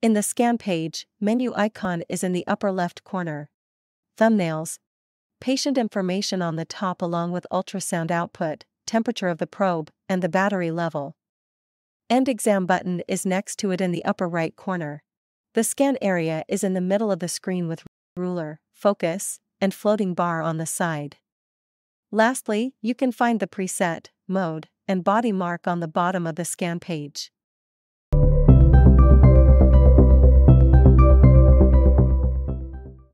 In the scan page, menu icon is in the upper left corner. Thumbnails. Patient information on the top along with ultrasound output, temperature of the probe, and the battery level. End exam button is next to it in the upper right corner. The scan area is in the middle of the screen with ruler, focus, and floating bar on the side. Lastly, you can find the preset, mode, and body mark on the bottom of the scan page.